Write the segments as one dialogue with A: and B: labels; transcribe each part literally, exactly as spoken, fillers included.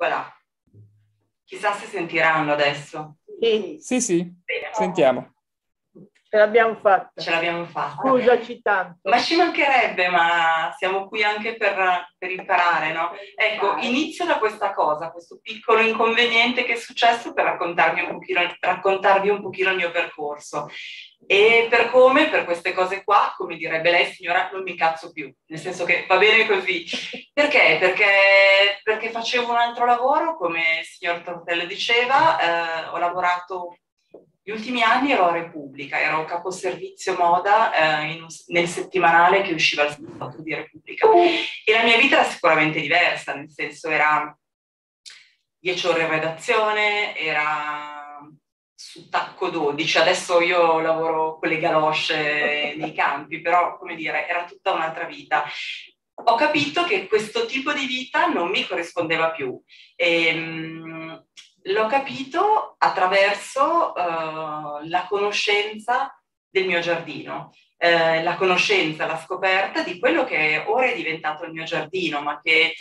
A: voilà. Chissà se sentiranno adesso.
B: Sì,
C: Sì, sì,
A: Bene.
C: sentiamo.
B: ce l'abbiamo fatta.
A: Ce l'abbiamo fatta.
B: Scusaci tanto.
A: Ma ci mancherebbe, ma siamo qui anche per, per imparare, no? Ecco, inizio da questa cosa, questo piccolo inconveniente che è successo per raccontarvi un pochino, raccontarvi un pochino il mio percorso. E per come, per queste cose qua, come direbbe lei, signora, non mi cazzo più, nel senso che va bene così. Perché? Perché, perché facevo un altro lavoro, come il signor Tortello diceva, eh, ho lavorato. Gli ultimi anni ero a Repubblica, ero caposervizio moda eh, in un, nel settimanale che usciva il sabato di Repubblica. E la mia vita era sicuramente diversa, nel senso era dieci ore in redazione, era su tacco dodici, adesso io lavoro con le galosce nei campi, però come dire, era tutta un'altra vita. Ho capito che questo tipo di vita non mi corrispondeva più. E, l'ho capito attraverso uh, la conoscenza del mio giardino, eh, la conoscenza, la scoperta di quello che ora è diventato il mio giardino, ma che,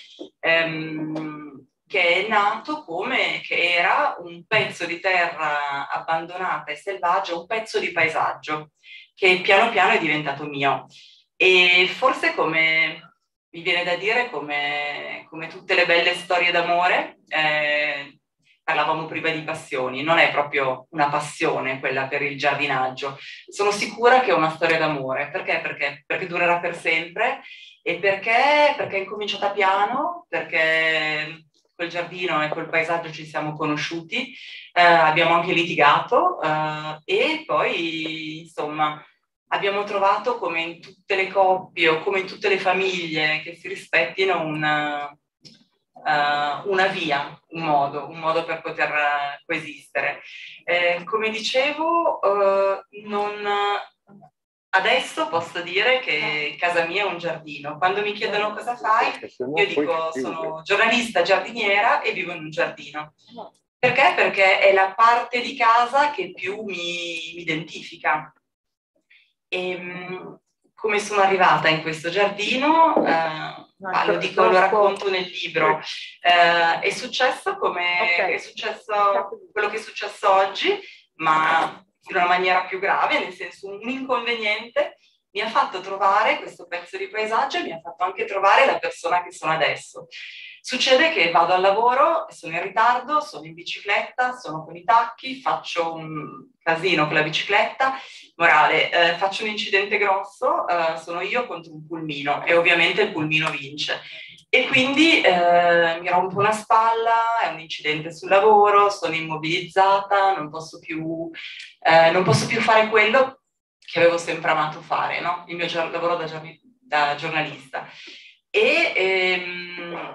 A: ehm, che è nato come che era un pezzo di terra abbandonata e selvaggia, un pezzo di paesaggio che piano piano è diventato mio. E forse come mi viene da dire, come, come tutte le belle storie d'amore, eh, parlavamo prima di passioni, non è proprio una passione quella per il giardinaggio. Sono sicura che è una storia d'amore. Perché? Perché? Perché durerà per sempre e perché, perché è incominciata piano, perché quel giardino e quel paesaggio ci siamo conosciuti, eh, abbiamo anche litigato eh, e poi, insomma, abbiamo trovato, come in tutte le coppie o come in tutte le famiglie che si rispettino, una, uh, una via, un modo, un modo per poter uh, coesistere. Eh, come dicevo, uh, non, adesso posso dire che casa mia è un giardino. Quando mi chiedono cosa fai, io dico sono giornalista giardiniera e vivo in un giardino. Perché? Perché è la parte di casa che più mi, mi identifica. E, come sono arrivata in questo giardino, eh, ah, lo dico, lo racconto nel libro, eh, è successo come okay. è successo quello che è successo oggi, ma in una maniera più grave, nel senso un inconveniente mi ha fatto trovare questo pezzo di paesaggio e mi ha fatto anche trovare la persona che sono adesso. Succede che vado al lavoro, sono in ritardo, sono in bicicletta, sono con i tacchi, faccio un casino con la bicicletta, morale, eh, faccio un incidente grosso, eh, sono io contro un pulmino e ovviamente il pulmino vince. E quindi eh, mi rompo una spalla, è un incidente sul lavoro, sono immobilizzata, non posso più, eh, non posso più fare quello che avevo sempre amato fare, no? Il mio lavoro da, da giornalista. E... Ehm,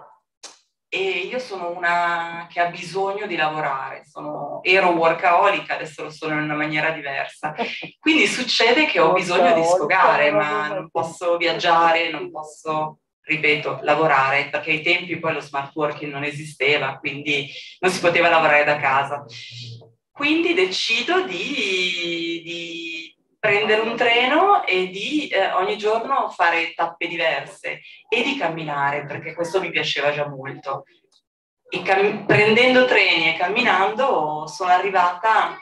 A: E io sono una che ha bisogno di lavorare, sono, ero workaholic, adesso lo sono in una maniera diversa. Quindi succede che ho bisogno di sfogare, ma non posso viaggiare, non posso, ripeto, lavorare, perché ai tempi poi lo smart working non esisteva, quindi non si poteva lavorare da casa. Quindi decido di... di prendere un treno e di eh, ogni giorno fare tappe diverse e di camminare, perché questo mi piaceva già molto. E prendendo treni e camminando sono arrivata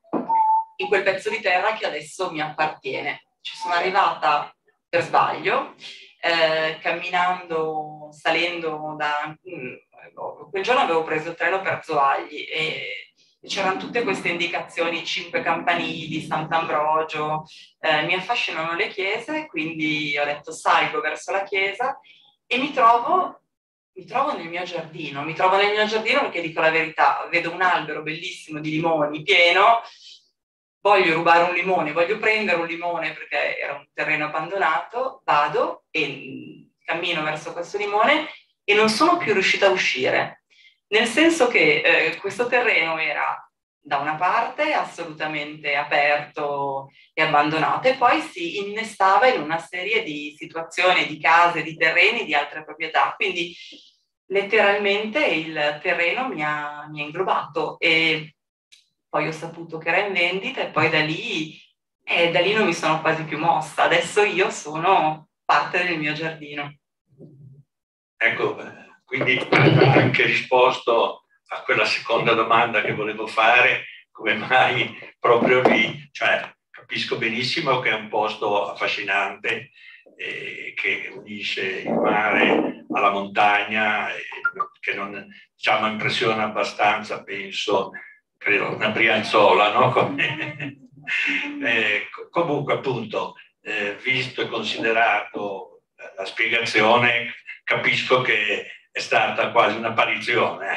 A: in quel pezzo di terra che adesso mi appartiene. Ci sono arrivata per sbaglio, eh, camminando, salendo da... Quel giorno avevo preso il treno per Zoagli e c'erano tutte queste indicazioni, cinque campanili, Sant'Ambrogio, eh, mi affascinano le chiese, quindi ho detto salgo verso la chiesa e mi trovo, mi trovo nel mio giardino, mi trovo nel mio giardino perché dico la verità, vedo un albero bellissimo di limoni pieno, voglio rubare un limone, voglio prendere un limone perché era un terreno abbandonato, vado e cammino verso questo limone e non sono più riuscita a uscire. Nel senso che eh, questo terreno era da una parte assolutamente aperto e abbandonato e poi si innestava in una serie di situazioni, di case, di terreni, di altre proprietà. Quindi letteralmente il terreno mi ha, mi ha inglobato e poi ho saputo che era in vendita e poi da lì, eh, da lì non mi sono quasi più mossa. Adesso io sono parte del mio giardino.
D: Ecco,
C: quindi ha anche risposto a quella seconda domanda che volevo fare, come mai proprio lì, cioè capisco benissimo che è un posto affascinante eh, che unisce il mare alla montagna, eh, che non, diciamo, impressiona abbastanza, penso, credo, una Brianzola, no? Come, eh, comunque, appunto, eh, visto e considerato la spiegazione, capisco che è stata quasi un'apparizione.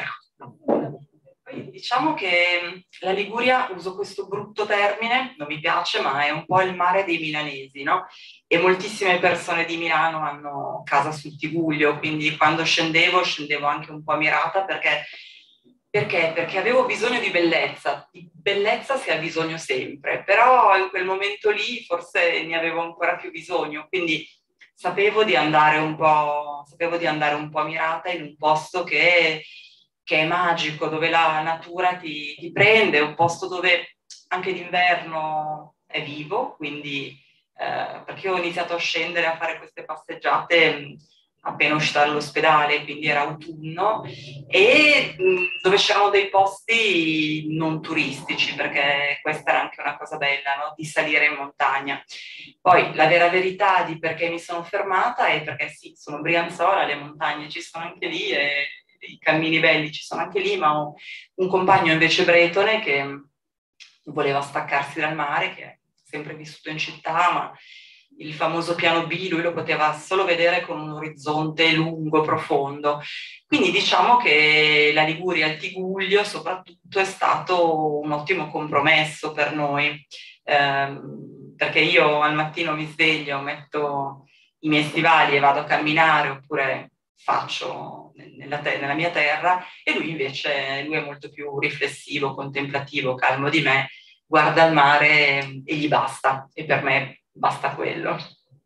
A: Poi diciamo che la Liguria, uso questo brutto termine, non mi piace, ma è un po' il mare dei milanesi, no? E moltissime persone di Milano hanno casa sul Tigullio, quindi quando scendevo, scendevo anche un po' ammirata perché, perché? Perché avevo bisogno di bellezza. Di bellezza si ha bisogno sempre, però in quel momento lì forse ne avevo ancora più bisogno, quindi sapevo di andare un po', sapevo di andare un po' ammirata in un posto che, che è magico, dove la natura ti, ti prende, un posto dove anche d'inverno è vivo, quindi eh, perché ho iniziato a scendere a fare queste passeggiate mh, appena uscita dall'ospedale, quindi era autunno, e mh, dove c'erano dei posti non turistici, perché questa era anche una cosa bella, no? Di salire in montagna. Poi la vera verità di perché mi sono fermata è perché sì, sono Brianzola, le montagne ci sono anche lì e i cammini belli ci sono anche lì, ma ho un compagno invece bretone che voleva staccarsi dal mare, che è sempre vissuto in città, ma il famoso piano B lui lo poteva solo vedere con un orizzonte lungo, profondo. Quindi diciamo che la Liguria, il Tigullio soprattutto, è stato un ottimo compromesso per noi, ehm, perché io al mattino mi sveglio, metto i miei stivali e vado a camminare, oppure faccio nella, te- nella mia terra, e lui invece lui è molto più riflessivo, contemplativo, calmo di me, guarda il mare e gli basta, e per me basta quello.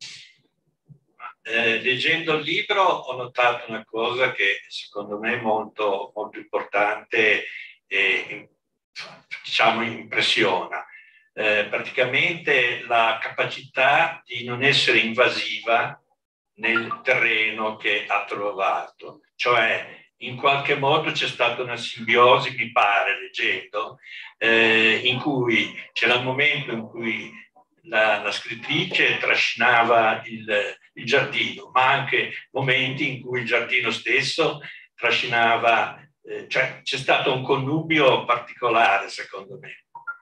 C: Eh, leggendo il libro ho notato una cosa che secondo me è molto, molto importante e diciamo impressiona. Eh, praticamente la capacità di non essere invasiva nel terreno che ha trovato, cioè in qualche modo c'è stata una simbiosi, mi pare, leggendo, eh, in cui c'era il momento in cui la, la scrittrice trascinava il, il giardino, ma anche momenti in cui il giardino stesso trascinava, eh, cioè c'è stato un connubio particolare, secondo me.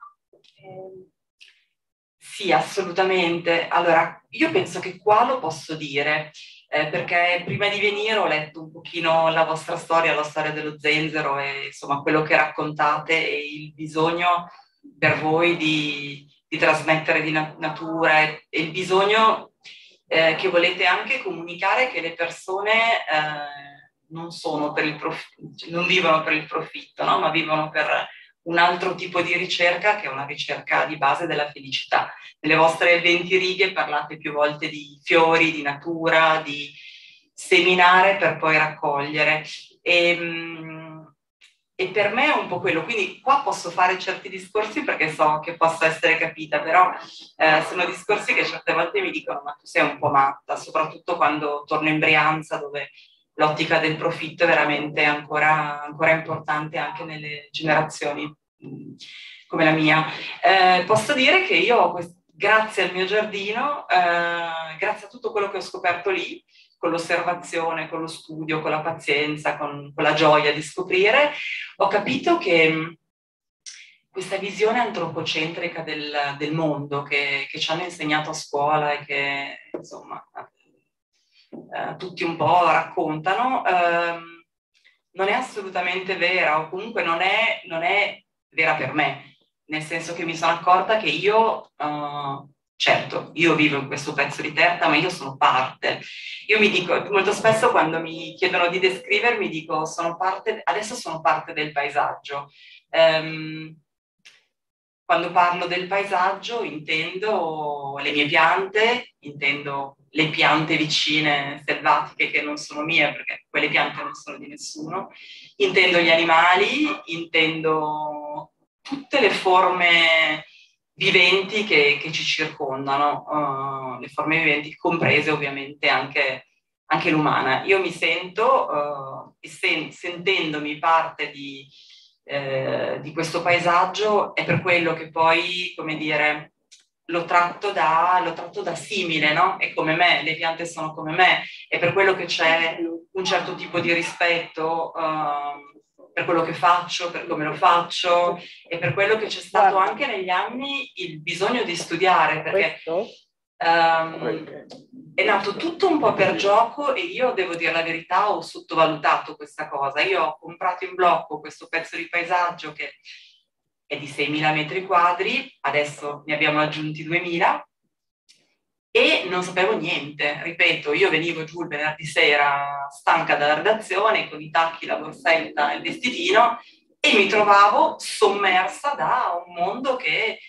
A: Eh, sì, assolutamente. Allora, io penso che qua lo posso dire, eh, perché prima di venire ho letto un pochino la vostra storia, la storia dello zenzero e insomma quello che raccontate e il bisogno per voi di, di trasmettere di nat- natura e, e il bisogno eh, che volete anche comunicare che le persone eh, non sono per il profitto, non vivono per il profitto, no? Ma vivono per un altro tipo di ricerca che è una ricerca di base della felicità. Nelle vostre venti righe parlate più volte di fiori, di natura, di seminare per poi raccogliere. E, e per me è un po' quello, quindi qua posso fare certi discorsi perché so che possa essere capita, però eh, sono discorsi che certe volte mi dicono ma tu sei un po' matta, soprattutto quando torno in Brianza dove l'ottica del profitto è veramente ancora, ancora importante anche nelle generazioni mh, come la mia. Eh, posso dire che io, grazie al mio giardino, eh, grazie a tutto quello che ho scoperto lì, con l'osservazione, con lo studio, con la pazienza, con, con la gioia di scoprire, ho capito che mh, questa visione antropocentrica del, del mondo che, che ci hanno insegnato a scuola e che insomma eh, tutti un po' raccontano, ehm, non è assolutamente vera, o comunque non è, non è vera per me, nel senso che mi sono accorta che io, eh, certo, io vivo in questo pezzo di terra, ma io sono parte. Io mi dico, molto spesso quando mi chiedono di descrivermi, dico, sono parte, adesso sono parte del paesaggio. Um, quando parlo del paesaggio intendo le mie piante, intendo le piante vicine selvatiche che non sono mie perché quelle piante non sono di nessuno, intendo gli animali, intendo tutte le forme viventi che, che ci circondano, uh, le forme viventi comprese ovviamente anche anche l'umana. Io mi sento, eh, sen- sentendomi parte di, eh, di questo paesaggio, è per quello che poi, come dire, lo tratto da, lo tratto da simile, no? È come me, le piante sono come me, è per quello che c'è un certo tipo di rispetto uh, per quello che faccio, per come lo faccio, e per quello che c'è stato
B: Guarda.
A: anche negli anni il bisogno di studiare, perché
B: Questo?
A: um, è nato tutto un po' per gioco e io, devo dire la verità, ho sottovalutato questa cosa. Io ho comprato in blocco questo pezzo di paesaggio che è di seimila metri quadri, adesso ne abbiamo aggiunti duemila, e non sapevo niente. Ripeto, io venivo giù il venerdì sera stanca dalla redazione, con i tacchi, la borsetta e il vestitino, e mi trovavo sommersa da un mondo che,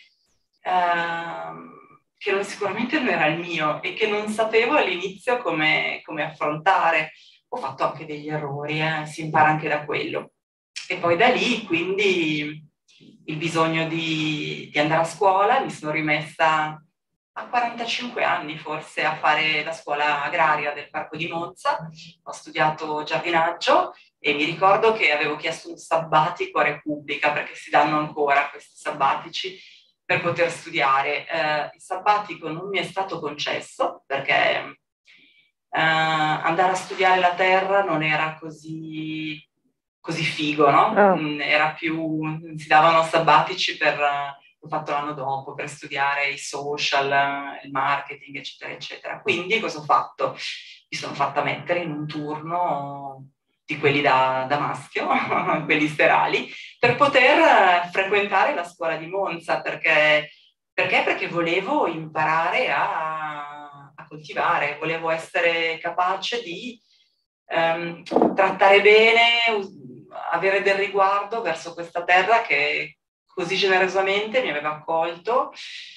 A: ehm, che non, sicuramente non era il mio e che non sapevo all'inizio come, come affrontare. Ho fatto anche degli errori, eh, si impara anche da quello. E poi da lì, quindi, il bisogno di, di andare a scuola, mi sono rimessa a quarantacinque anni forse a fare la scuola agraria del Parco di Monza. Ho studiato giardinaggio e mi ricordo che avevo chiesto un sabbatico a Repubblica, perché si danno ancora questi sabbatici per poter studiare. Eh, il sabbatico non mi è stato concesso perché eh, andare a studiare la terra non era così, così figo, no?
B: Oh.
A: Era più, si davano sabbatici per, l'ho fatto l'anno dopo, per studiare i social, il marketing, eccetera, eccetera. Quindi cosa ho fatto? Mi sono fatta mettere in un turno di quelli da, da maschio, quelli serali, per poter frequentare la scuola di Monza, perché, perché? Perché volevo imparare a, a coltivare, volevo essere capace di ehm, trattare bene, avere del riguardo verso questa terra che così generosamente mi aveva accolto,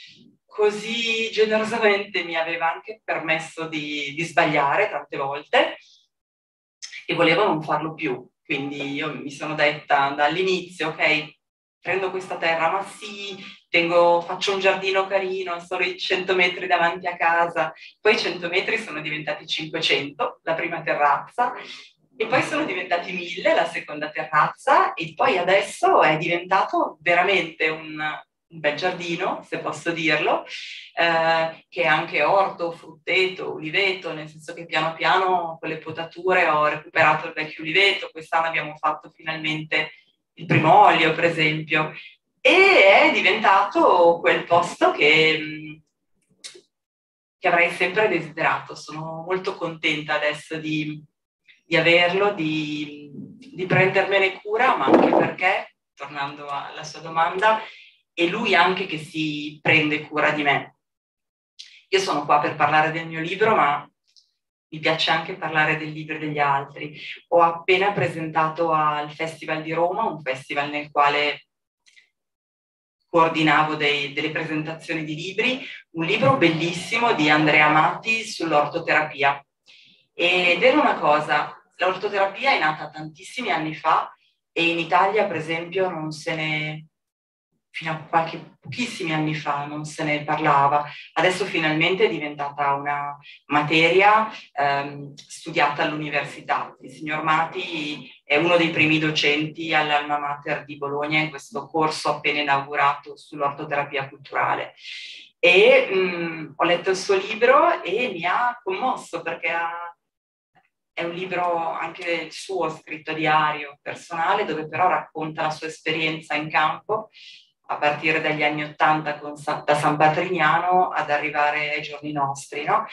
A: così generosamente mi aveva anche permesso di, di sbagliare tante volte, e volevo non farlo più. Quindi io mi sono detta dall'inizio, ok, prendo questa terra, ma sì, tengo, faccio un giardino carino, solo i cento metri davanti a casa, poi i cento metri sono diventati cinquecento, la prima terrazza, e poi sono diventati mille, la seconda terrazza, e poi adesso è diventato veramente un, un bel giardino, se posso dirlo, eh, che è anche orto, frutteto, uliveto, nel senso che piano piano con le potature ho recuperato il vecchio uliveto. Quest'anno abbiamo fatto finalmente il primo olio, per esempio, e è diventato quel posto che, che avrei sempre desiderato. Sono molto contenta adesso di, di averlo, di, di prendermene cura, ma anche perché, tornando alla sua domanda, è lui anche che si prende cura di me. Io sono qua per parlare del mio libro, ma mi piace anche parlare del libro degli altri. Ho appena presentato al Festival di Roma, un festival nel quale coordinavo dei, delle presentazioni di libri, un libro bellissimo di Andrea Amati sull'ortoterapia. Ed era una cosa, l'ortoterapia è nata tantissimi anni fa e in Italia, per esempio, non se ne... fino a qualche pochissimi anni fa non se ne parlava. Adesso finalmente è diventata una materia ehm, studiata all'università. Il signor Mati è uno dei primi docenti all'Alma Mater di Bologna in questo corso appena inaugurato sull'ortoterapia culturale. E mh, ho letto il suo libro e mi ha commosso, perché ha, è un libro anche il suo scritto a diario personale, dove però racconta la sua esperienza in campo a partire dagli anni Ottanta da San Patrignano ad arrivare ai giorni nostri, no?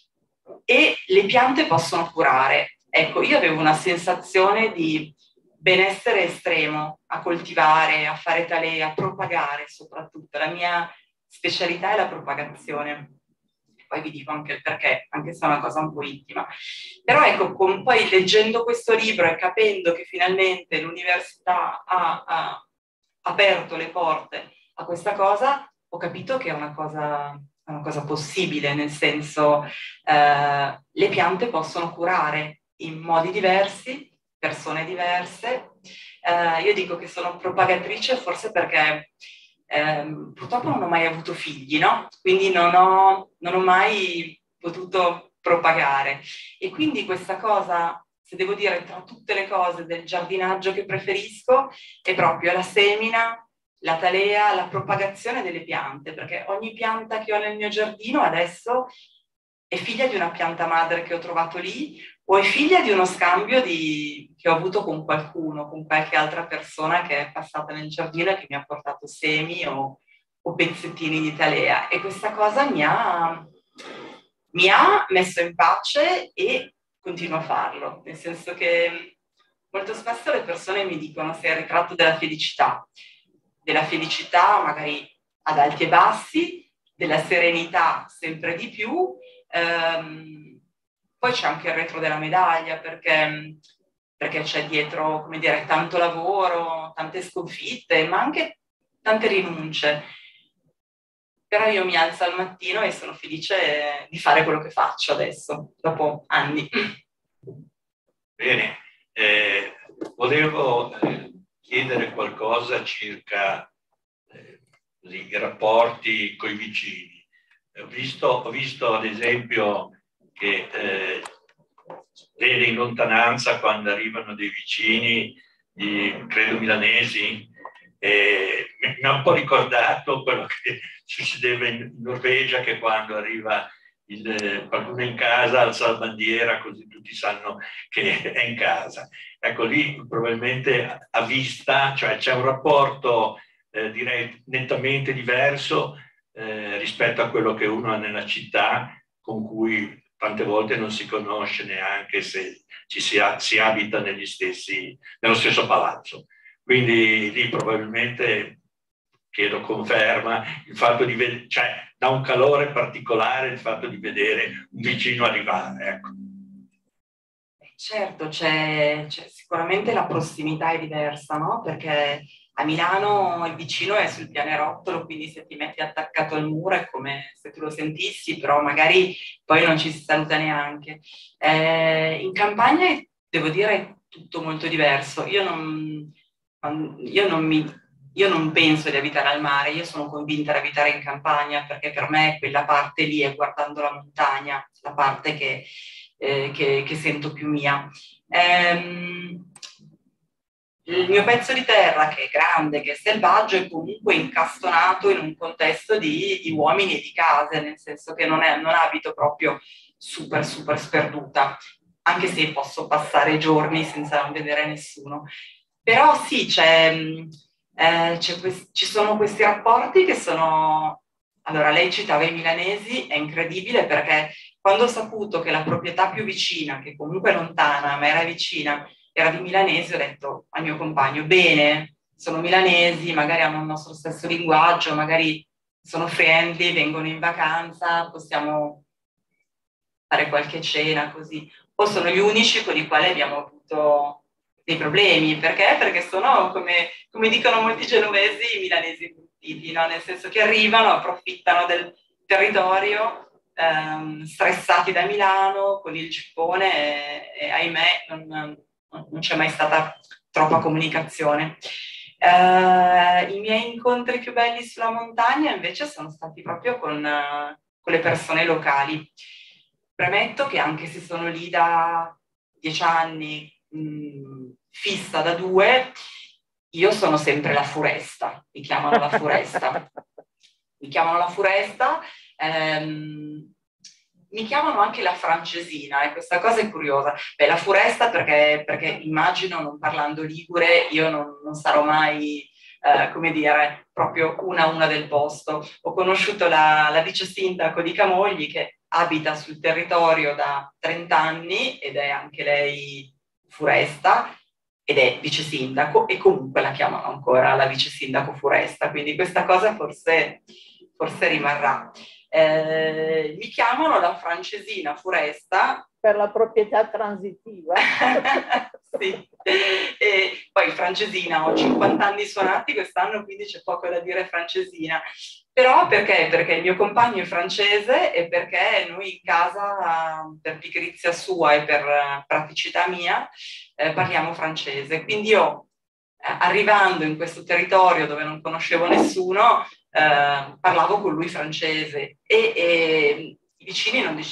A: E le piante possono curare. Ecco, io avevo una sensazione di benessere estremo a coltivare, a fare tale, a propagare soprattutto. La mia specialità è la propagazione. Poi vi dico anche il perché, anche se è una cosa un po' intima. Però ecco, con, poi leggendo questo libro e capendo che finalmente l'università ha, ha aperto le porte a questa cosa, ho capito che è una cosa, una cosa possibile, nel senso eh, le piante possono curare in modi diversi, persone diverse. Eh, io dico che sono propagatrice forse perché eh, purtroppo non ho mai avuto figli, no? Quindi non ho, non ho mai potuto propagare. E quindi questa cosa, se devo dire tra tutte le cose del giardinaggio che preferisco, è proprio la semina, la talea, la propagazione delle piante, perché ogni pianta che ho nel mio giardino adesso è figlia di una pianta madre che ho trovato lì, o è figlia di uno scambio di, che ho avuto con qualcuno, con qualche altra persona che è passata nel giardino e che mi ha portato semi o, o pezzettini di talea. E questa cosa mi ha, mi ha messo in pace e continuo a farlo, nel senso che molto spesso le persone mi dicono sei il ritratto della felicità, della felicità magari ad alti e bassi, della serenità sempre di più. Ehm, poi c'è anche il retro della medaglia, perché, perché c'è dietro, come dire, tanto lavoro, tante sconfitte, ma anche tante rinunce. Però io mi alzo al mattino e sono felice di fare quello che faccio adesso, dopo anni.
C: Bene, eh, volevo eh, chiedere qualcosa circa eh, così, i rapporti con i vicini. Ho visto, ho visto ad esempio che eh, vede in lontananza quando arrivano dei vicini, di, credo milanesi, e mi ha un po' ricordato quello che succedeva in Norvegia, che quando arriva il, qualcuno in casa alza la bandiera così tutti sanno che è in casa. Ecco, lì probabilmente a vista, cioè c'è un rapporto eh, direi nettamente diverso eh, rispetto a quello che uno ha nella città, con cui tante volte non si conosce neanche se ci si, ha, si abita negli stessi, nello stesso palazzo. Quindi lì probabilmente, chiedo conferma, il fatto di vedere, cioè dà un calore particolare il fatto di vedere un vicino arrivare, ecco.
A: Certo, c'è, c'è sicuramente la prossimità è diversa, no? Perché a Milano il vicino è sul pianerottolo, quindi se ti metti attaccato al muro è come se tu lo sentissi, però magari poi non ci si saluta neanche. Eh, in campagna devo dire è tutto molto diverso. Io non, io non mi... Io non penso di abitare al mare, io sono convinta di abitare in campagna, perché per me quella parte lì è guardando la montagna, la parte che, eh, che, che sento più mia. Ehm, il mio pezzo di terra, che è grande, che è selvaggio, è comunque incastonato in un contesto di, di uomini e di case, nel senso che non, è, non abito proprio super, super sperduta, anche se posso passare giorni senza non vedere nessuno. Però sì, c'è... Eh, quest- ci sono questi rapporti che sono... Allora, lei citava i milanesi, è incredibile perché quando ho saputo che la proprietà più vicina, che comunque è lontana, ma era vicina, era di milanesi, ho detto al mio compagno, bene, sono milanesi, magari hanno il nostro stesso linguaggio, magari sono friendly, vengono in vacanza, possiamo fare qualche cena così. O sono gli unici con i quali abbiamo avuto dei problemi, perché? Perché sono, come, come dicono molti genovesi, i milanesi bruttiti, no? Nel senso che arrivano, approfittano del territorio, ehm, stressati da Milano, con il cippone, e, e ahimè non, non c'è mai stata troppa comunicazione. Eh, I miei incontri più belli sulla montagna invece sono stati proprio con, uh, con le persone locali. Premetto che anche se sono lì da dieci anni, mh, fissa da due, io sono sempre la Furesta, mi chiamano la Furesta. Mi chiamano la Furesta, ehm, mi chiamano anche la Francesina, e questa cosa è curiosa. Beh, la Furesta perché, perché immagino, non parlando ligure, io non, non sarò mai, eh, come dire, proprio una a una del posto. Ho conosciuto la, la vice sindaco di Camogli, che abita sul territorio da trenta anni ed è anche lei Furesta, ed è vice sindaco, e comunque la chiamano ancora la vice sindaco Furesta, quindi questa cosa forse, forse rimarrà. Eh, mi chiamano la Francesina Furesta.
B: Per la proprietà transitiva.
A: Sì. E poi Francesina, ho cinquanta anni suonati quest'anno, quindi c'è poco da dire Francesina. Però perché? Perché il mio compagno è francese e perché noi in casa, per pigrizia sua e per praticità mia, eh, parliamo francese. Quindi io, eh, arrivando in questo territorio dove non conoscevo nessuno, eh, parlavo con lui francese e, e i vicini non,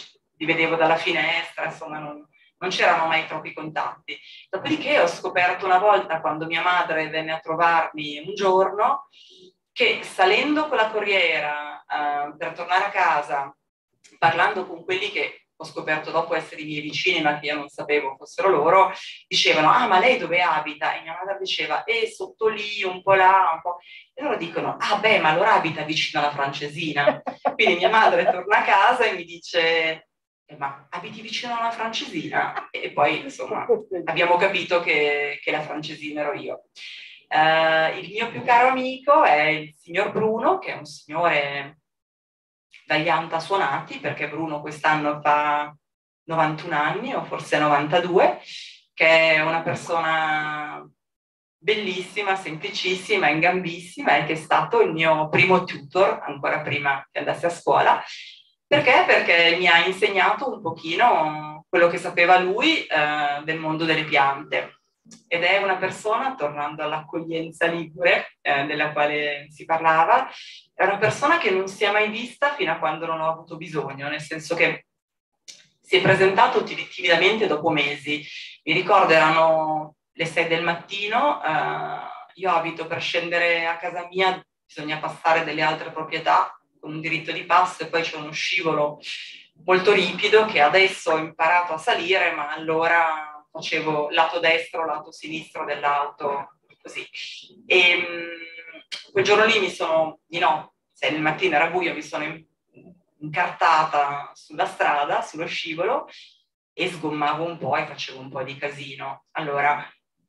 A: li vedevo dalla finestra, insomma non, non c'erano mai troppi contatti. Dopodiché ho scoperto una volta, quando mia madre venne a trovarmi un giorno, che salendo con la corriera eh, per tornare a casa, parlando con quelli che ho scoperto dopo essere i miei vicini, ma che io non sapevo fossero loro, dicevano: ah, ma lei dove abita? E mia madre diceva: eh, sotto lì, un po' là, un po'. E loro dicono: ah, beh, ma allora abita vicino alla Francesina. Quindi mia madre torna a casa e mi dice: eh, ma abiti vicino alla Francesina? E poi, insomma, abbiamo capito che, che la Francesina ero io. Uh, il mio più caro amico è il signor Bruno, che è un signore dagli anta suonati, perché Bruno quest'anno fa novantuno anni o forse novantadue, che è una persona bellissima, semplicissima, ingambissima, e che è stato il mio primo tutor ancora prima che andassi a scuola. Perché? Perché mi ha insegnato un pochino quello che sapeva lui eh, del mondo delle piante. Ed è una persona, tornando all'accoglienza ligure, eh, della quale si parlava, è una persona che non si è mai vista fino a quando non ho avuto bisogno, nel senso che si è presentato timidamente dopo mesi. Mi ricordo erano le sei del mattino, eh, io abito, per scendere a casa mia bisogna passare delle altre proprietà con un diritto di passo, e poi c'è uno scivolo molto ripido che adesso ho imparato a salire, ma allora facevo lato destro, lato sinistro dell'auto, così. E mh, quel giorno lì mi sono, di no, se il mattino era buio, mi sono incartata sulla strada, sullo scivolo, e sgommavo un po' e facevo un po' di casino. Allora,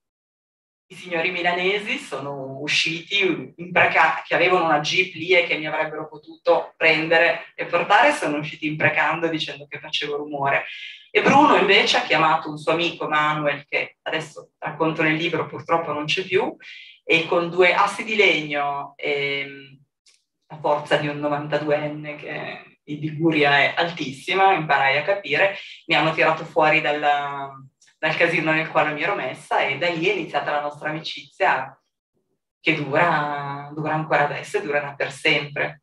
A: i signori milanesi sono usciti, che avevano una jeep lì e che mi avrebbero potuto prendere e portare, sono usciti imprecando dicendo che facevo rumore. E Bruno invece ha chiamato un suo amico Manuel, che adesso racconto nel libro, purtroppo non c'è più, e con due assi di legno e la forza di un novantaduenne, che in Liguria è altissima, imparai a capire, mi hanno tirato fuori dalla, dal casino nel quale mi ero messa, e da lì è iniziata la nostra amicizia, che dura, dura ancora adesso e durerà per sempre.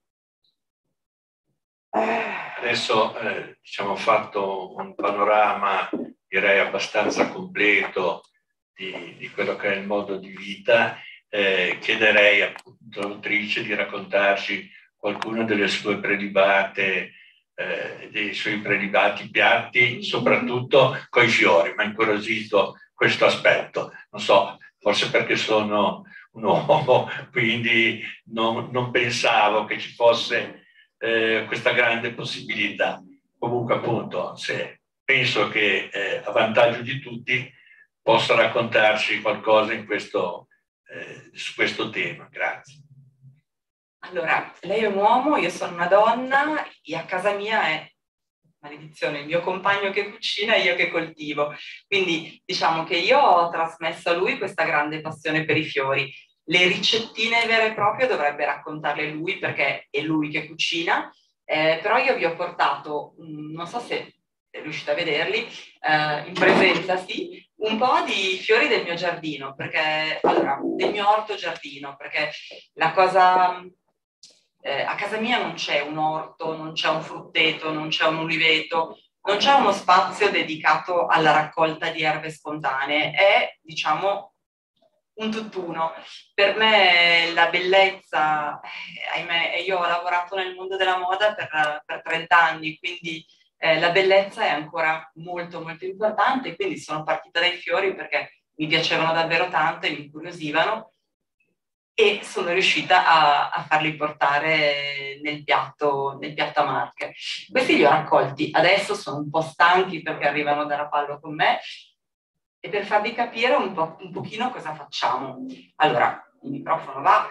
C: Adesso eh, diciamo, ho fatto un panorama, direi abbastanza completo, di, di quello che è il modo di vita. Eh, chiederei appunto all'autrice di raccontarci qualcuna delle sue prelibate, eh, dei suoi prelibati piatti, soprattutto coi fiori. Mi ha incuriosito questo aspetto. Non so, forse perché sono un uomo, quindi non, non pensavo che ci fosse Eh, questa grande possibilità. Comunque appunto, se penso che eh, a vantaggio di tutti possa raccontarci qualcosa in questo, eh, su questo tema. Grazie.
A: Allora, lei è un uomo, io sono una donna, e a casa mia è, maledizione, il mio compagno che cucina e io che coltivo. Quindi diciamo che io ho trasmesso a lui questa grande passione per i fiori. Le ricettine vere e proprie dovrebbe raccontarle lui, perché è lui che cucina, eh, però io vi ho portato, mh, non so se riuscite a vederli, eh, in presenza sì, un po' di fiori del mio giardino, perché, allora, del mio orto giardino, perché la cosa, eh, a casa mia non c'è un orto, non c'è un frutteto, non c'è un uliveto, non c'è uno spazio dedicato alla raccolta di erbe spontanee, è, diciamo, un tutt'uno. Per me la bellezza, eh, ahimè, io ho lavorato nel mondo della moda per, per trenta anni, quindi eh, la bellezza è ancora molto molto importante, quindi sono partita dai fiori perché mi piacevano davvero tanto e mi incuriosivano, e sono riuscita a, a farli portare nel piatto, nel piatto a Marche. Questi li ho raccolti, adesso sono un po' stanchi perché arrivano da Rapallo con me, e per farvi capire un, po', un pochino cosa facciamo. Allora, il microfono va.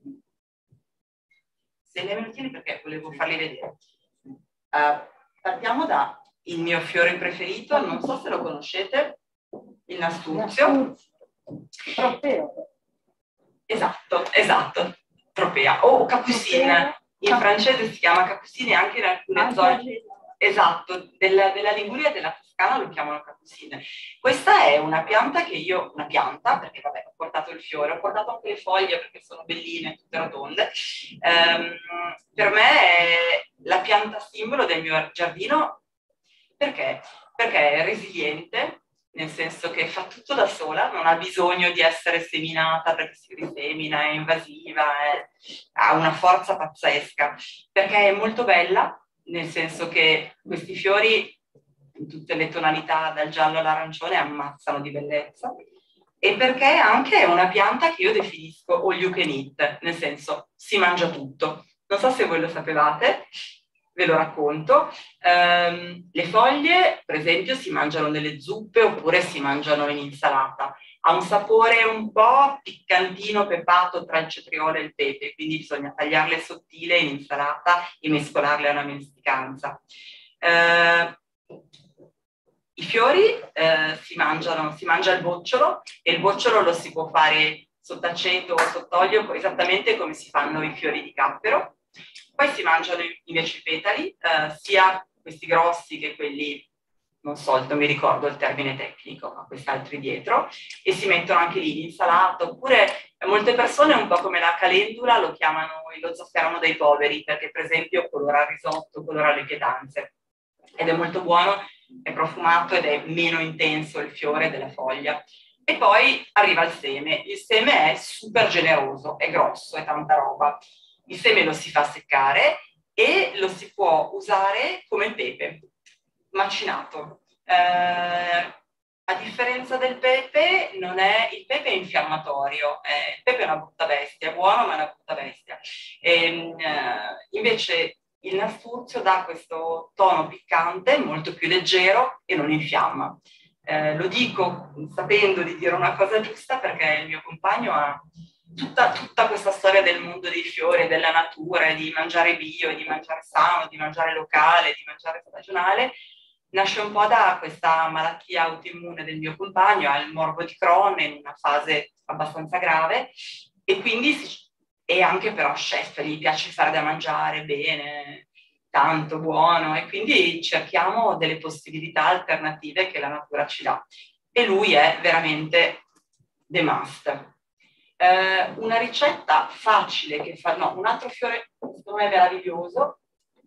A: Se ne me tieni, perché volevo farli vedere. Uh, partiamo da il mio fiore preferito, non so se lo conoscete, il nasturzio.
B: Tropeo.
A: Esatto, esatto, tropea. O capucine, in francese si chiama capucine, anche in alcune zone. Esatto, della, della Liguria e della Toscana lo chiamano capucine. Questa è una pianta che io, una pianta, perché vabbè, ho portato il fiore, ho portato anche le foglie perché sono belline, tutte rotonde. Um, per me è la pianta simbolo del mio giardino, Perché? Perché è resiliente, nel senso che fa tutto da sola, non ha bisogno di essere seminata perché si risemina, è invasiva, è, ha una forza pazzesca, perché è molto bella, nel senso che questi fiori in tutte le tonalità, dal giallo all'arancione, ammazzano di bellezza, e perché anche è una pianta che io definisco all you can eat, nel senso si mangia tutto. Non so se voi lo sapevate, ve lo racconto. Um, le foglie, per esempio, si mangiano nelle zuppe oppure si mangiano in insalata. Ha un sapore un po' piccantino, pepato tra il cetriolo e il pepe, quindi bisogna tagliarle sottile in insalata e mescolarle a una mesticanza. Uh, I fiori eh, si mangiano, si mangia il bocciolo, e il bocciolo lo si può fare sott'aceto o sott'olio, esattamente come si fanno i fiori di cappero. Poi si mangiano invece i petali, eh, sia questi grossi che quelli, non so, non mi ricordo il termine tecnico, ma questi altri dietro, e si mettono anche lì in insalata, oppure molte persone, un po' come la calendula, lo chiamano lo zafferano dei poveri, perché per esempio colora il risotto, colora le pietanze, ed è molto buono, è profumato ed è meno intenso il fiore della foglia. E poi arriva il seme. Il seme è super generoso, è grosso, è tanta roba. Il seme lo si fa seccare e lo si può usare come pepe, macinato. Eh, a differenza del pepe, non è, il pepe è infiammatorio, eh, il pepe è una brutta bestia, è buono ma è una brutta bestia. E, eh, invece il nasturzio dà questo tono piccante, molto più leggero e non infiamma. Eh, lo dico sapendo di dire una cosa giusta, perché il mio compagno ha tutta, tutta questa storia del mondo dei fiori, della natura, di mangiare bio, di mangiare sano, di mangiare locale, di mangiare stagionale. Nasce un po' da questa malattia autoimmune del mio compagno, ha il morbo di Crohn in una fase abbastanza grave, e quindi si e anche però chef, gli piace fare da mangiare bene, tanto buono, e quindi cerchiamo delle possibilità alternative che la natura ci dà. E lui è veramente the must. Eh, una ricetta facile che fa, no, un altro fiore secondo me meraviglioso,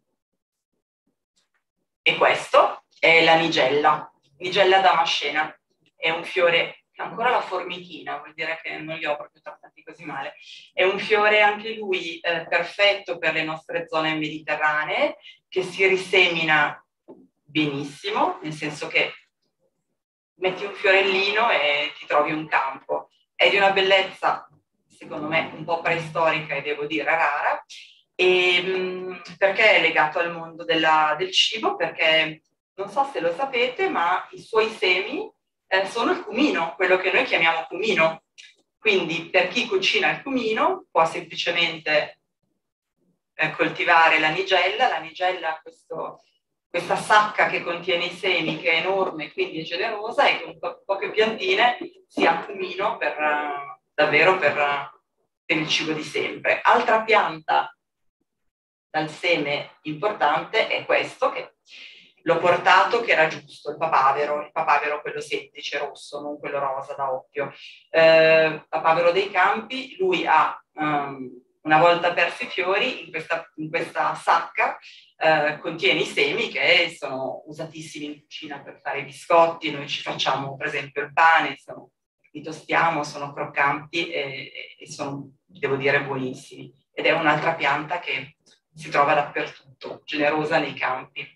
A: e questo è la nigella, nigella damascena, è un fiore ancora la formichina, vuol dire che non li ho proprio trattati così male. È un fiore anche lui eh, perfetto per le nostre zone mediterranee, che si risemina benissimo, nel senso che metti un fiorellino e ti trovi un campo. È di una bellezza, secondo me, un po' preistorica e devo dire rara, e, mh, perché è legato al mondo della, del cibo, perché non so se lo sapete, ma i suoi semi Eh, sono il cumino, quello che noi chiamiamo cumino. Quindi per chi cucina il cumino può semplicemente eh, coltivare la nigella. La nigella ha questo, questa sacca che contiene i semi, che è enorme, quindi è generosa, e con po poche piantine si ha cumino per, uh, davvero per, uh, per il cibo di sempre. Altra pianta dal seme importante è questo, che l'ho portato, che era giusto, il papavero, il papavero quello semplice, rosso, non quello rosa da occhio. Eh, papavero dei campi, lui ha, um, una volta persi i fiori, in questa, in questa sacca eh, contiene i semi, che sono usatissimi in cucina per fare i biscotti. Noi ci facciamo per esempio il pane, sono, li tostiamo, sono croccanti e, e sono, devo dire, buonissimi. Ed è un'altra pianta che si trova dappertutto, generosa nei campi.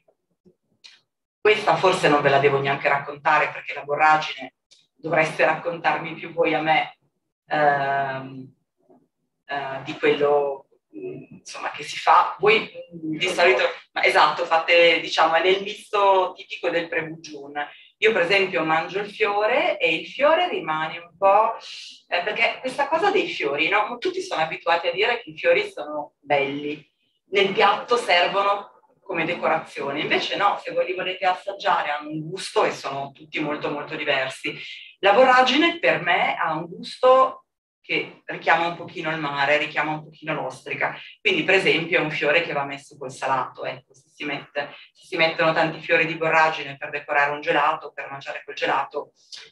A: Questa forse non ve la devo neanche raccontare, perché la borragine dovreste raccontarmi più voi a me ehm, eh, di quello insomma che si fa. Voi di solito, ma esatto, fate, diciamo, è nel misto tipico del pre-bugiun. Io per esempio mangio il fiore e il fiore rimane un po', eh, perché questa cosa dei fiori, no? Tutti sono abituati a dire che i fiori sono belli, nel piatto servono come decorazione, invece no, se voi li volete assaggiare hanno un gusto e sono tutti molto molto diversi. La voragine per me ha un gusto che richiama un pochino il mare, richiama un pochino l'ostrica, quindi per esempio è un fiore che va messo col salato, ecco, se si, mette, se si mettono tanti fiori di voragine per decorare un gelato, per mangiare quel gelato,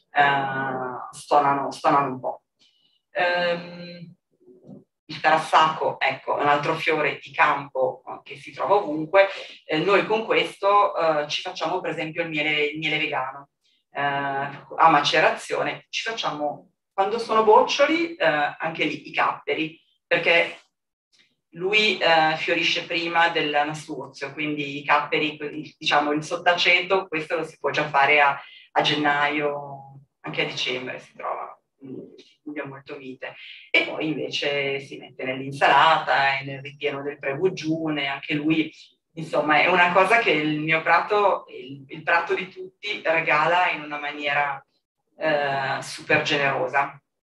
A: eh, stonano, stonano un po'. Um, il tarassaco, ecco, è un altro fiore di campo che si trova ovunque, eh, noi con questo eh, ci facciamo per esempio il miele, il miele vegano, eh, a macerazione, ci facciamo, quando sono boccioli, eh, anche lì i capperi, perché lui eh, fiorisce prima del nasturzio, quindi i capperi, diciamo il sottaceto, questo lo si può già fare a, a gennaio, anche a dicembre si trova, quindi è molto mite. E poi invece si mette nell'insalata e nel ripieno del prebugione, anche lui, insomma, è una cosa che il mio prato, il, il prato di tutti, regala in una maniera eh, super generosa.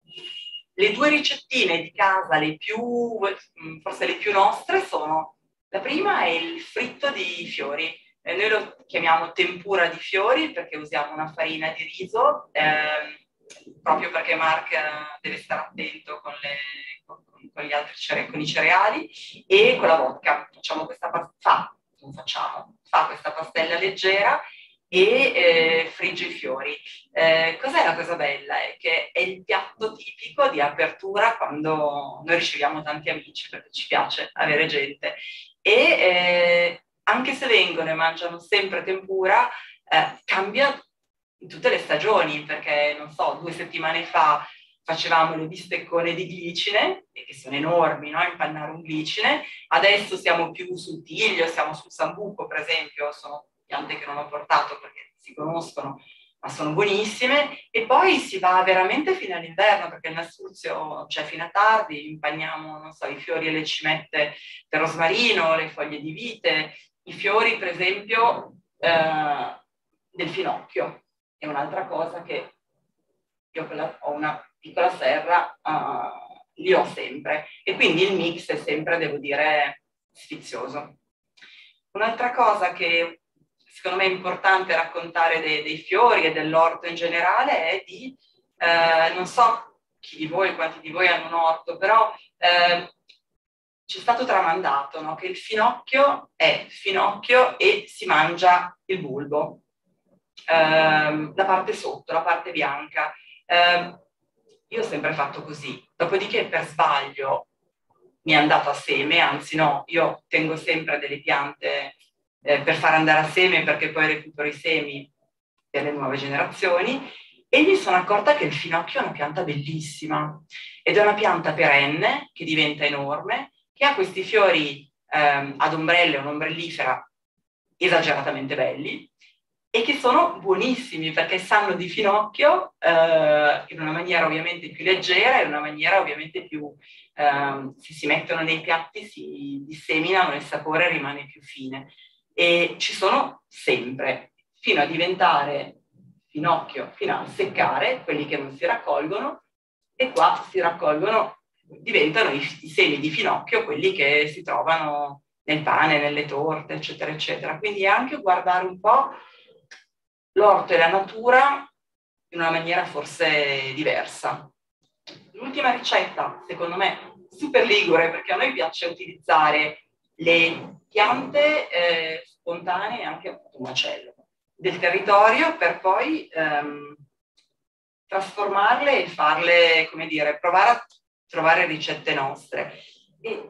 A: Le due ricettine di casa, le più, forse le più nostre, sono, la prima è il fritto di fiori. Eh, noi lo chiamiamo tempura di fiori perché usiamo una farina di riso, eh, proprio perché Mark deve stare attento con, le, con, con gli altri cere, con i cereali, e con la vodka. Facciamo questa pasta, non facciamo, fa questa pastella leggera e eh, frigge i fiori. Eh, cos'è la cosa bella? È che è il piatto tipico di apertura quando noi riceviamo tanti amici, perché ci piace avere gente. E eh, anche se vengono e mangiano sempre tempura, eh, cambia in tutte le stagioni, perché non so, due settimane fa facevamo le bisteccone di glicine, che sono enormi, no? Impannare un glicine, adesso siamo più sul tiglio, siamo sul sambuco per esempio, sono piante che non ho portato perché si conoscono, ma sono buonissime, e poi si va veramente fino all'inverno, perché il nasturzio c'è fino a tardi, impagniamo, non so, i fiori e le cimette del rosmarino, le foglie di vite, i fiori per esempio eh, del finocchio, è un'altra cosa che io ho una piccola serra, uh, li ho sempre, e quindi il mix è sempre, devo dire, sfizioso. Un'altra cosa che secondo me è importante raccontare dei, dei fiori e dell'orto in generale è di, eh, non so chi di voi, quanti di voi hanno un orto, però eh, ci è stato tramandato, no? Che il finocchio è finocchio e si mangia il bulbo, eh, la parte sotto, la parte bianca. Eh, io ho sempre fatto così, dopodiché per sbaglio mi è andato a seme, anzi no, io tengo sempre delle piante eh, per far andare a seme, perché poi recupero i semi per le nuove generazioni, e mi sono accorta che il finocchio è una pianta bellissima, ed è una pianta perenne che diventa enorme, che ha questi fiori ehm, ad ombrelle, un'ombrellifera esageratamente belli, e che sono buonissimi perché sanno di finocchio eh, in una maniera ovviamente più leggera, in una maniera ovviamente più, eh, se si mettono nei piatti si disseminano e il sapore rimane più fine. E ci sono sempre, fino a diventare finocchio, fino a seccare, quelli che non si raccolgono, e qua si raccolgono, diventano i, i semi di finocchio, quelli che si trovano nel pane, nelle torte, eccetera, eccetera. Quindi anche guardare un po' l'orto e la natura in una maniera forse diversa. L'ultima ricetta, secondo me, super ligure, perché a noi piace utilizzare le piante eh, spontanee, anche un macello, del territorio, per poi ehm, trasformarle e farle, come dire, provare a trovare ricette nostre. E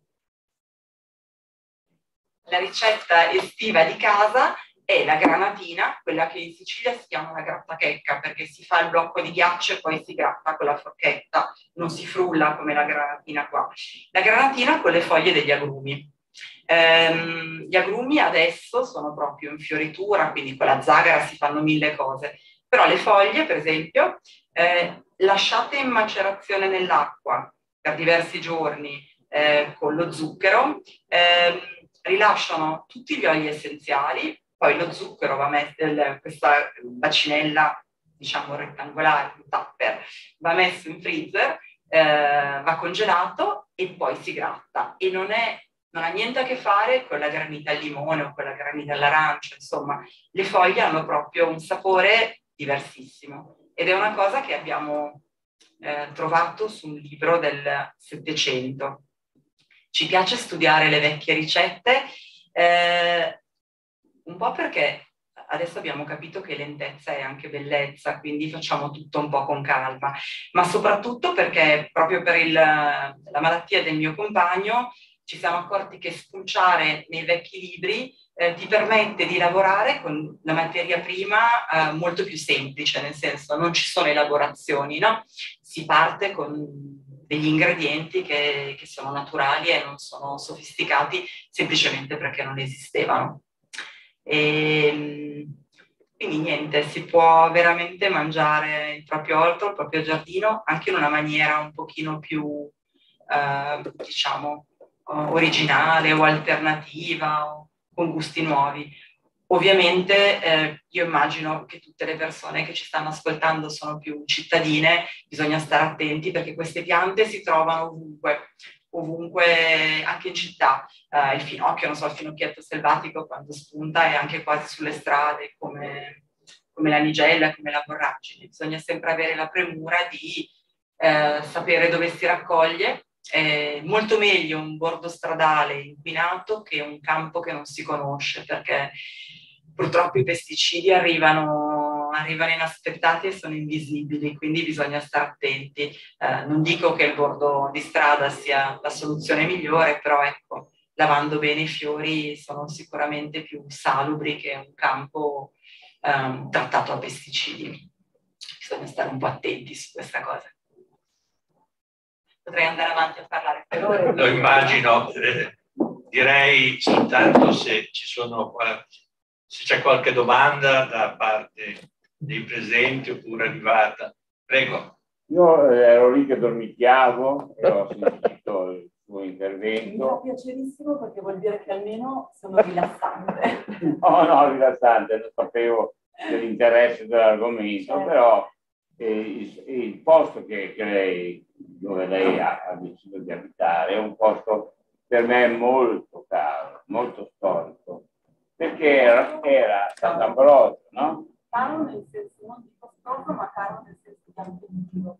A: la ricetta estiva di casa è la granatina, quella che in Sicilia si chiama la grattachecca, perché si fa il blocco di ghiaccio e poi si gratta con la forchetta, non si frulla come la granatina qua. La granatina con le foglie degli agrumi. Ehm, gli agrumi adesso sono proprio in fioritura, quindi con la zagara si fanno mille cose, però le foglie, per esempio, eh, lasciate in macerazione nell'acqua per diversi giorni eh, con lo zucchero, ehm, rilasciano tutti gli oli essenziali. Poi lo zucchero va messo, questa bacinella, diciamo rettangolare, un tupper, va messo in freezer, eh, va congelato e poi si gratta. E non, è, non ha niente a che fare con la granita al limone o con la granita all'arancia, insomma, le foglie hanno proprio un sapore diversissimo. Ed è una cosa che abbiamo eh, trovato su un libro del Settecento. Ci piace studiare le vecchie ricette, eh, un po' perché adesso abbiamo capito che lentezza è anche bellezza, quindi facciamo tutto un po' con calma, ma soprattutto perché proprio per il, la malattia del mio compagno ci siamo accorti che spulciare nei vecchi libri eh, ti permette di lavorare con la materia prima eh, molto più semplice, nel senso non ci sono elaborazioni, no? Si parte con degli ingredienti che, che sono naturali e non sono sofisticati semplicemente perché non esistevano. E, quindi niente, si può veramente mangiare il proprio orto, il proprio giardino, anche in una maniera un pochino più, eh, diciamo, originale o alternativa, o con gusti nuovi. Ovviamente eh, io immagino che tutte le persone che ci stanno ascoltando sono più cittadine, bisogna stare attenti perché queste piante si trovano ovunque, ovunque anche in città. Uh, il finocchio, non so, il finocchietto selvatico quando spunta è anche quasi sulle strade come, come la nigella, come la vorragine. Bisogna sempre avere la premura di uh, sapere dove si raccoglie. È molto meglio un bordo stradale inquinato che un campo che non si conosce, perché purtroppo i pesticidi arrivano, arrivano inaspettati e sono invisibili, quindi bisogna stare attenti. Eh, non dico che il bordo di strada sia la soluzione migliore, però ecco, lavando bene i fiori sono sicuramente più salubri che un campo ehm, trattato a pesticidi. Bisogna stare un po' attenti su questa cosa. Potrei andare avanti a parlare per ore.
C: Lo immagino, eh, direi soltanto se ci sono, se c'è qualche domanda da parte dei presenti oppure arrivata. Prego.
D: Io ero lì che dormicchiavo e ho sentito il suo intervento.
B: Mi fa piacerissimo perché vuol dire che almeno sono rilassante.
D: No, no, rilassante, non sapevo dell'interesse dell'argomento, certo. Però eh, il, il posto che, che lei, dove lei ha, ha deciso di abitare è un posto per me molto caro, molto storico, perché era, era Sant'Ambrogio, no?
B: Caro nel senso non di costoso, ma caro nel senso di ambitivo.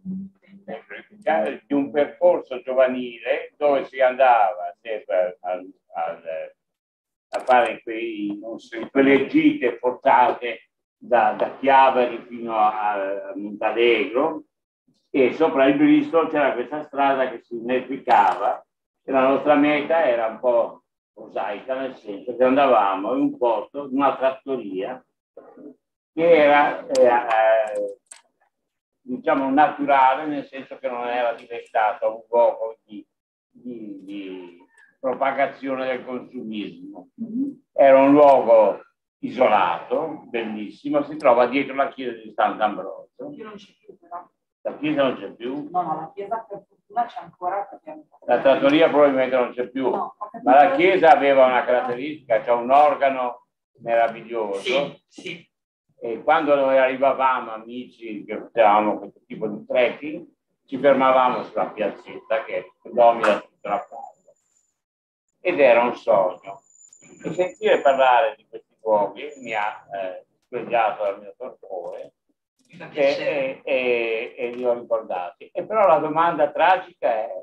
D: Di un percorso giovanile dove si andava sempre al, al, a fare quei, non so, quelle gite forzate da, da Chiavari fino a, a Montalegro, e sopra il Bristol c'era questa strada che si inerpicava e la nostra meta era un po' prosaica, nel senso che andavamo in un posto, in una trattoria che era eh, diciamo naturale, nel senso che non era diventato un luogo di, di, di propagazione del consumismo. Era un luogo isolato, bellissimo, si trova dietro la chiesa di Sant'Ambrogio.
B: Io non c'è più, però.
D: La chiesa non c'è più?
B: No, no, la chiesa per fortuna c'è ancora. Perché...
D: La trattoria probabilmente non c'è più, no, ma la chiesa aveva una caratteristica, c'è un organo meraviglioso.
A: Sì, sì.
D: E quando noi arrivavamo, amici che facevamo questo tipo di trekking, ci fermavamo sulla piazzetta che domina tutta la plaza. Ed era un sogno. E sentire parlare di questi luoghi mi ha eh, svegliato dal mio torpore e, e, e, e li ho ricordati. E però la domanda tragica è,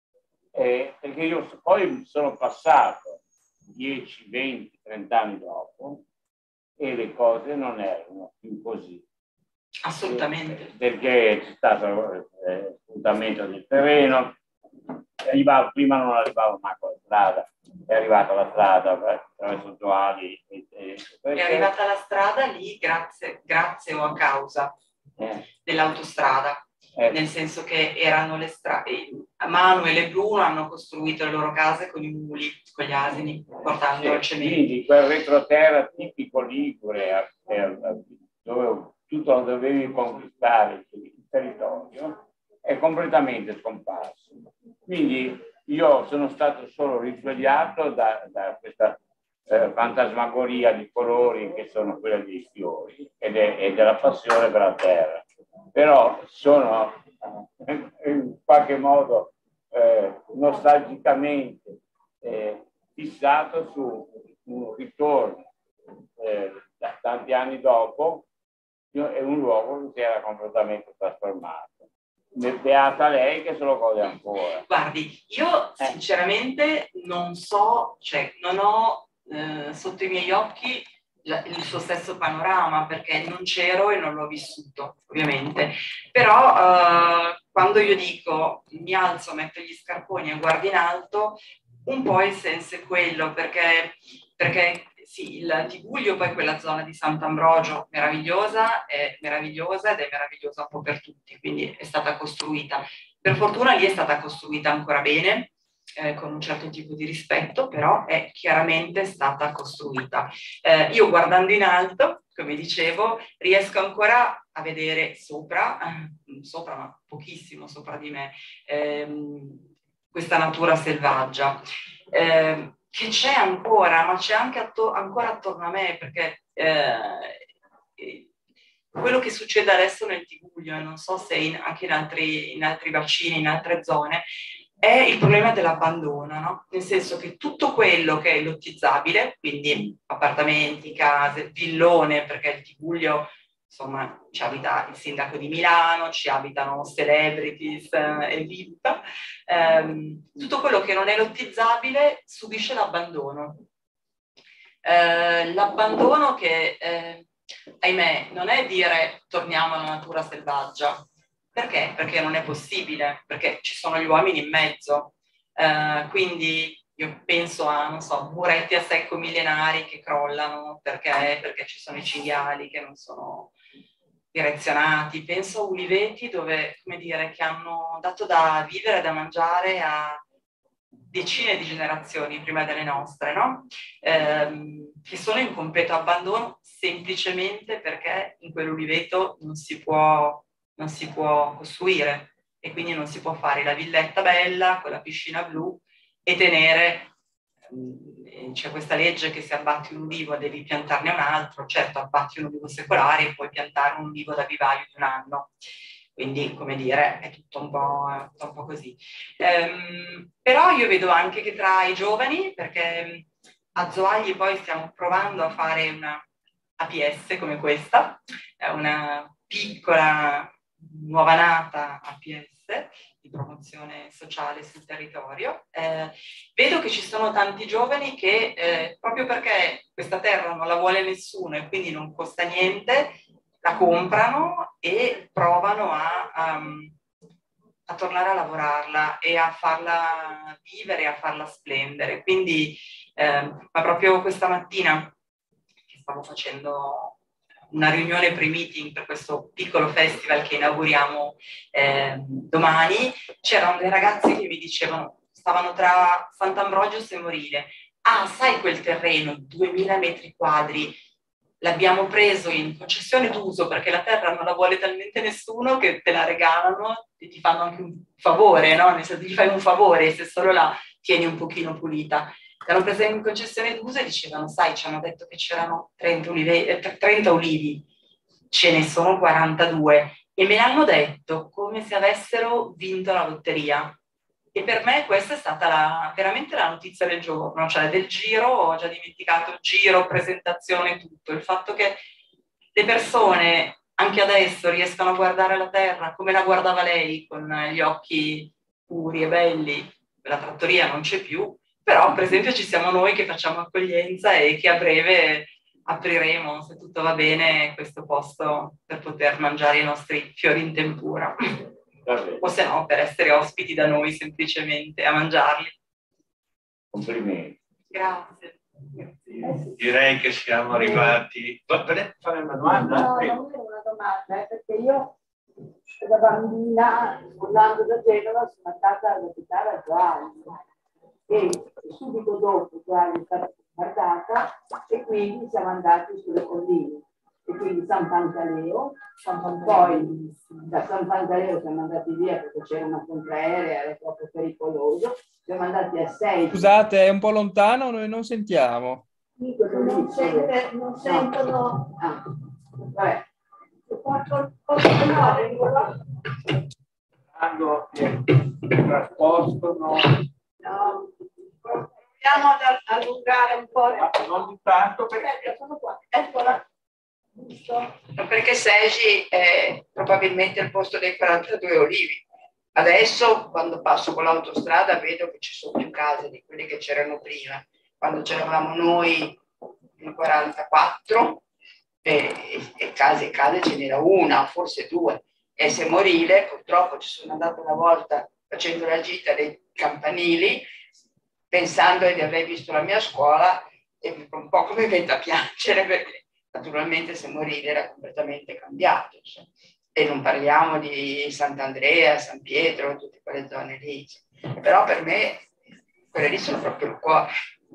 D: è perché io poi sono passato dieci, venti, trenta anni dopo e le cose non erano più così.
A: Assolutamente.
D: Perché c'è stato eh, sfruttamento del terreno, arrivavo, prima non arrivavo mai con la strada, è arrivata la strada attraverso Toali. E, e,
A: è arrivata la strada lì grazie, grazie o a causa eh. dell'autostrada. Eh. Nel senso che erano le strade, Manuel e Bruno hanno costruito le loro case con i muli, con gli asini, portando il cemento.
D: Quindi quel retroterra tipico ligure, dove tu dovevi conquistare il territorio, è completamente scomparso. Quindi io sono stato solo risvegliato da, da questa eh, fantasmagoria di colori che sono quelle dei fiori ed è, e della passione per la terra. Però sono eh, in qualche modo eh, nostalgicamente eh, fissato su un ritorno eh, da tanti anni dopo è un luogo che si era completamente trasformato. Beata lei che se lo gode ancora.
A: Guardi, io sinceramente non so, cioè non ho eh, sotto i miei occhi il suo stesso panorama perché non c'ero e non l'ho vissuto, ovviamente. Però eh, quando io dico mi alzo, metto gli scarponi e guardo in alto, un po' il senso è quello, perché, perché sì, il Tigullio, poi quella zona di Sant'Ambrogio meravigliosa, è meravigliosa ed è meravigliosa un po' per tutti, quindi è stata costruita. Per fortuna lì è stata costruita ancora bene, eh, con un certo tipo di rispetto, però è chiaramente stata costruita. Eh, io guardando in alto, come dicevo, riesco ancora a vedere sopra, eh, sopra ma pochissimo sopra di me, ehm, questa natura selvaggia. Eh, che c'è ancora, ma c'è anche atto- ancora attorno a me, perché eh, quello che succede adesso nel Tigullio, e non so se in, anche in altri, in altri bacini, in altre zone, è il problema dell'abbandono, no? Nel senso che tutto quello che è lottizzabile, quindi appartamenti, case, villone, perché il Tigullio, insomma, ci abita il sindaco di Milano, ci abitano celebrities eh, e V I P, ehm, tutto quello che non è lottizzabile subisce l'abbandono. Eh, l'abbandono che, eh, ahimè, non è dire torniamo alla natura selvaggia. Perché? Perché non è possibile, perché ci sono gli uomini in mezzo. Eh, quindi io penso a, non so, muretti a secco millenari che crollano perché, perché ci sono i cinghiali che non sono direzionati. Penso a uliveti dove, come dire, che hanno dato da vivere e da mangiare a decine di generazioni prima delle nostre, no? Eh, che sono in completo abbandono semplicemente perché in quell'uliveto non si può, non si può costruire e quindi non si può fare la villetta bella con la piscina blu e tenere, c'è questa legge che se abbatti un ulivo devi piantarne un altro, certo abbatti un ulivo secolare e puoi piantare un ulivo da vivaio di un anno. Quindi, come dire, è tutto un po', è tutto un po' così. Ehm, però io vedo anche che tra i giovani, perché a Zoagli poi stiamo provando a fare una A P S come questa, è una piccola, nuova nata A P S di promozione sociale sul territorio. Eh, vedo che ci sono tanti giovani che, eh, proprio perché questa terra non la vuole nessuno e quindi non costa niente, la comprano e provano a, a, a tornare a lavorarla e a farla vivere, a farla splendere. Quindi, eh, ma proprio questa mattina che stavo facendo una riunione pre-meeting per questo piccolo festival che inauguriamo eh, domani, c'erano dei ragazzi che mi dicevano, stavano tra Sant'Ambrogio e Morile, ah, sai quel terreno, duemila metri quadri, l'abbiamo preso in concessione d'uso perché la terra non la vuole talmente nessuno che te la regalano e ti fanno anche un favore, no? Nel senso ti fai un favore se solo la tieni un pochino pulita. L'hanno presa in concessione d'uso e dicevano, sai, ci hanno detto che c'erano trenta ulivi, eh, trenta ulivi, ce ne sono quarantadue e me l'hanno detto come se avessero vinto la lotteria. E per me questa è stata la, veramente la notizia del giorno, cioè del giro, ho già dimenticato giro, presentazione, tutto. Il fatto che le persone anche adesso riescano a guardare la terra come la guardava lei, con gli occhi puri e belli, la trattoria non c'è più, però per esempio ci siamo noi che facciamo accoglienza e che a breve apriremo, se tutto va bene, questo posto per poter mangiare i nostri fiori in tempura. O se no, per essere ospiti da noi semplicemente a mangiarli.
D: Complimenti.
A: Grazie.
C: Direi che siamo arrivati. Volete fare una domanda?
B: No, non era una domanda, eh, perché io da bambina, andando da Genova, sono andata ad abitare a Zoagli e subito dopo Zoagli è stata bombardata e quindi siamo andati sulle colline. E quindi San Pantaleo, poi da San Pantaleo siamo andati via perché c'era una contraerea, era troppo pericoloso, siamo andati a sei.
E: Scusate, è un po' lontano, noi non sentiamo.
B: Non, sente, non sentono. Ah, vabbè.
D: Quando il trasporto no.
B: No. Proviamo ad allungare un po'.
D: Non di tanto perché
B: Aspetta, sono qua. Eccola.
F: Perché Segi è probabilmente il posto dei quarantadue olivi. Adesso quando passo con l'autostrada vedo che ci sono più case di quelle che c'erano prima. Quando c'eravamo noi nel quarantaquattro e, e case e case ce n'era una, forse due. E se Morile, purtroppo ci sono andata una volta facendo la gita dei campanili, pensando di aver visto la mia scuola e un po' come vento a piangere, perché naturalmente Semorile era completamente cambiato, insomma. E non parliamo di Sant'Andrea, San Pietro, tutte quelle zone lì, insomma. Però per me quelle lì sono proprio il cuore.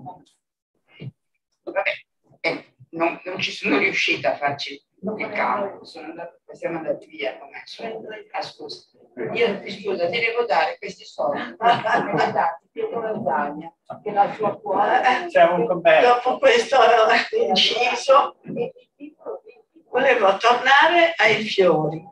F: Vabbè, eh, non, non ci sono riuscita a farci il campo, sono andata, siamo andati via con me. Ah, scusa. Io, scusa, ti devo dare questi soldi.
B: Pietro Lazzagna, che la sua cuore.
G: C'è un commento.
H: Dopo questo inciso, volevo tornare ai fiori.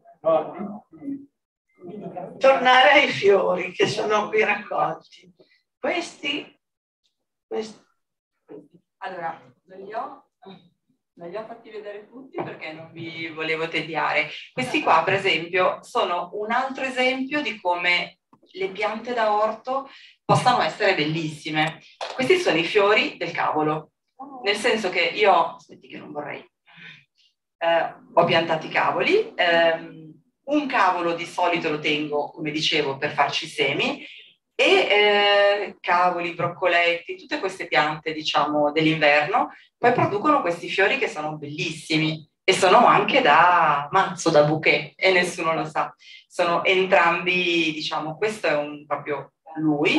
H: Tornare ai fiori che sono qui raccolti. Questi, questi.
A: Allora, non li ho, non li ho fatti vedere tutti perché non vi volevo tediare. Questi qua, per esempio, sono un altro esempio di come le piante da orto possano essere bellissime. Questi sono i fiori del cavolo, nel senso che io, aspetti che non vorrei, eh, ho piantato i cavoli, ehm, un cavolo di solito lo tengo, come dicevo, per farci i semi, e eh, cavoli, broccoletti, tutte queste piante, diciamo, dell'inverno, poi producono questi fiori che sono bellissimi e sono anche da mazzo, da bouquet, e nessuno lo sa. Sono entrambi, diciamo, questo è un proprio lui,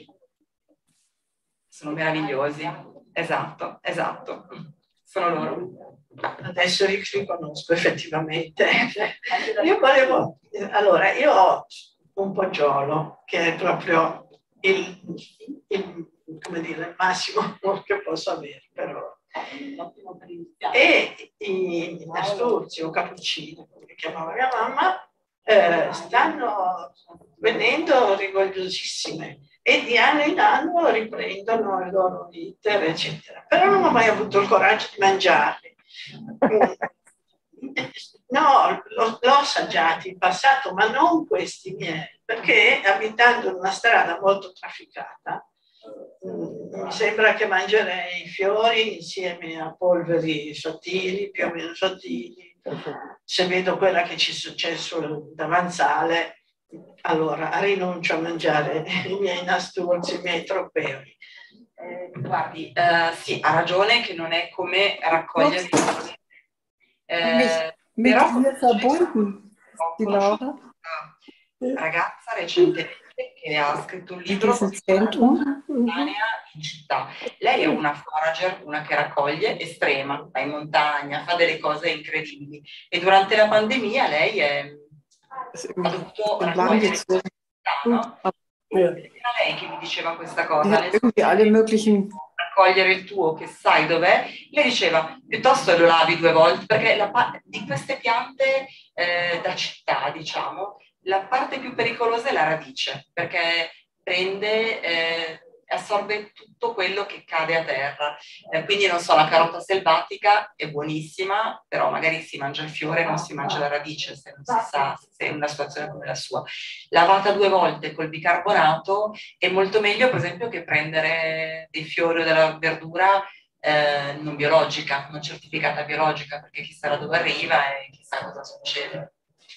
A: sono meravigliosi, esatto, esatto, sono loro.
H: Adesso li riconosco effettivamente. Io volevo, allora, io ho un poggiolo che è proprio il, il, come dire, il massimo che posso avere per ora. E i nasturzi o cappuccini, come chiamava mia mamma, eh, stanno venendo rigogliosissime e di anno in anno riprendono il loro iter, eccetera. Però non ho mai avuto il coraggio di mangiarli. No, l'ho assaggiati in passato, ma non questi miei, perché abitando in una strada molto trafficata, mi sembra che mangerei fiori insieme a polveri sottili, più o meno sottili. Se vedo quella che ci è successo sul davanzale, allora rinuncio a mangiare i miei nasturzi, i miei troppeoli.
A: Eh, guardi, eh, sì, ha ragione che non è come raccogliere... Eh,
I: Mit
A: però
I: ihr verbunden,
A: ho
I: die
A: conosciuto
I: Laura.
A: una ragazza recentemente che ha scritto un
I: In
A: libro
I: diesem Zentrum.
A: in città. Lei è una forager, una che raccoglie estrema, va in montagna, fa delle cose incredibili. E durante la pandemia lei è, ha dovuto raccogliere in città, no? Era lei che mi diceva questa cosa.
I: Ja, irgendwie alle möglichen.
A: Raccogliere il tuo che sai dov'è, lei diceva piuttosto lo lavi due volte, perché la di queste piante eh, da città, diciamo, la parte più pericolosa è la radice, perché prende, eh, assorbe tutto quello che cade a terra. Eh, quindi non so, la carota selvatica è buonissima, però magari si mangia il fiore, non si mangia la radice, se non si sa, se è una situazione come la sua. Lavata due volte col bicarbonato è molto meglio, per esempio, che prendere dei fiori o della verdura eh, non biologica, non certificata biologica, perché chissà da dove arriva e chissà cosa succede.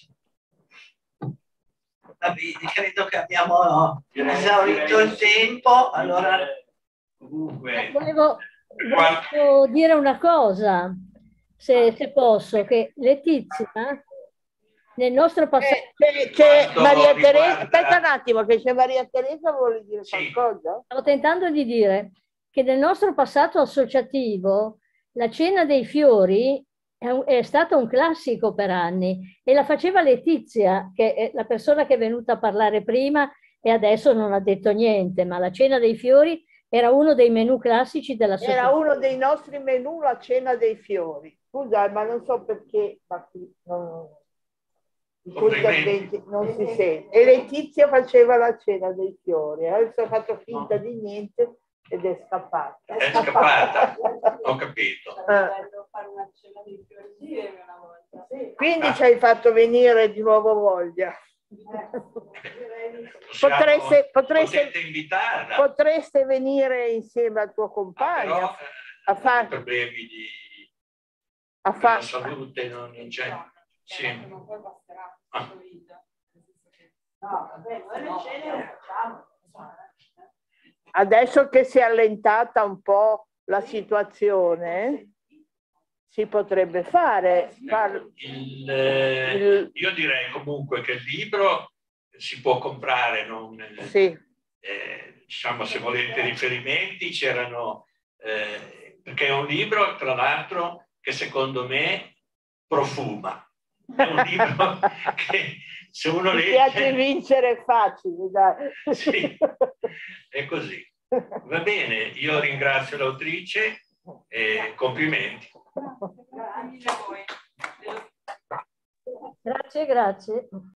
H: Va bene, credo che abbiamo esaurito il tempo, allora...
C: Comunque...
J: Volevo, volevo dire una cosa, se, se posso, che Letizia, nel nostro passato...
K: C'è, c'è Maria
C: riguarda...
K: Teresa, aspetta un attimo, che c'è Maria Teresa, vuole dire
C: sì.
K: qualcosa?
J: Stavo tentando di dire che nel nostro passato associativo la cena dei fiori è, un, è stato un classico per anni e la faceva Letizia, che è la persona che è venuta a parlare prima e adesso non ha detto niente, ma la cena dei fiori era uno dei menù classici della società.
K: Era uno dei nostri menù, la cena dei fiori. Scusa, ma non so perché, ma qui non, non si sente. E Letizia faceva la cena dei fiori, adesso ha fatto finta di niente ed è scappata.
C: È scappata, ho capito.
K: Eh. Quindi ci hai fatto venire di nuovo voglia.
C: Possiamo,
K: Potreste, potreste,
C: potete invitarla.
K: potreste venire insieme al tuo compagno
C: ah, però, eh,
K: a fare
C: problemi di
K: a far...
C: salute, non c'è. Sì. Ah.
K: adesso che si è allentata un po' la situazione, si potrebbe fare. Far...
C: Il, eh, il... Io direi comunque che il libro si può comprare, non,
K: sì.
C: eh, diciamo, se volete riferimenti, c'erano, eh, perché è un libro, tra l'altro, che secondo me profuma. È un libro che se uno
K: Mi
C: legge...
K: piace vincere facile, dai.
C: Sì, è così. Va bene, io ringrazio l'autrice e complimenti.
J: Grazie, grazie.